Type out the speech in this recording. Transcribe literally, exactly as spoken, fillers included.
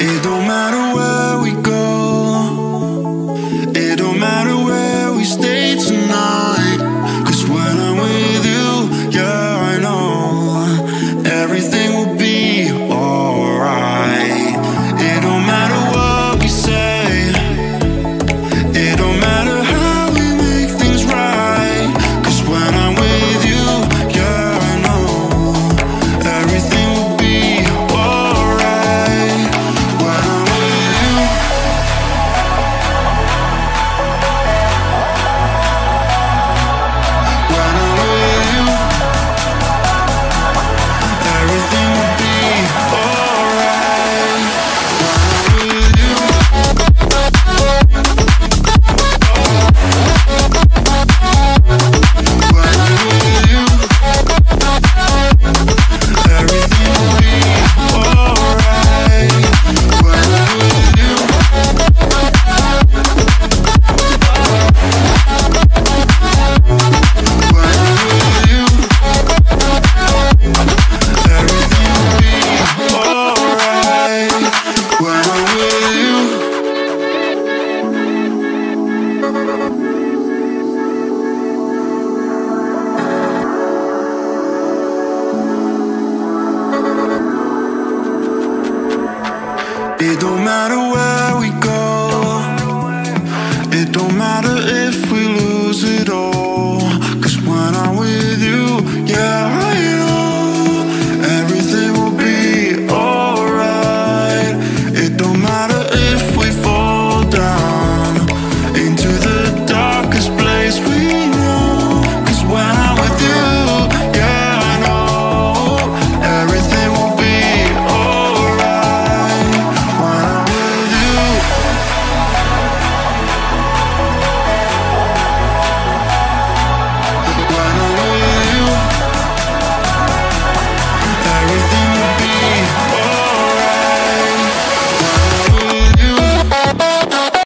It don't matter where we go, it don't matter where we stay tonight. Cause when I'm with you, yeah, I know everything will be alright. It don't matter what we say, it don't matter how we make things right. Cause when I'm with you, yeah, I know everything will be alright. When I'm with you, when I'm with you, everything will be alright. When I'm with you, when I'm with you, everything will be alright. When I'm with you, when I'm with you, everything will be alright. When I'm with you. It don't matter where we go, it don't matter if we lose it all. Cause when I'm with you, yeah,